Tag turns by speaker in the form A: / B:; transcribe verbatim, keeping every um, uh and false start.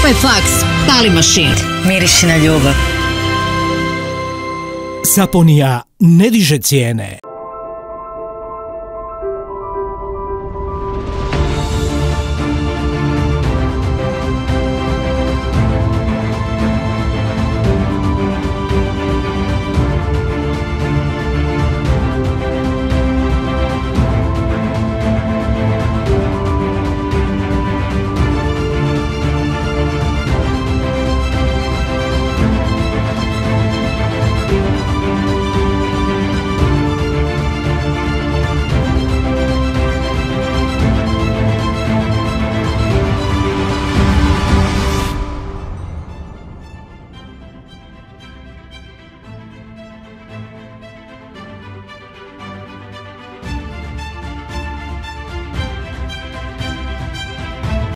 A: Kupaj faks, pali mašin.
B: Miriši na ljubav.
C: Saponija ne diže cijene.